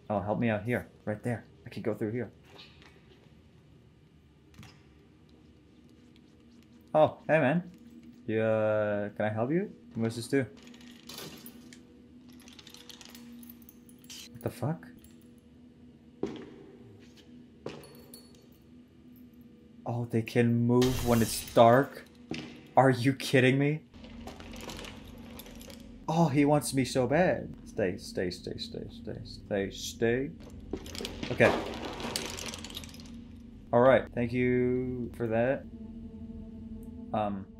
Oh, help me out here. Right there. I can go through here. Oh, hey man. You, can I help you? What's this do? What the fuck? Oh, they can move when it's dark? Are you kidding me? Oh, he wants me so bad. Stay, stay, stay, stay, stay, stay, stay. Okay. Alright, thank you for that.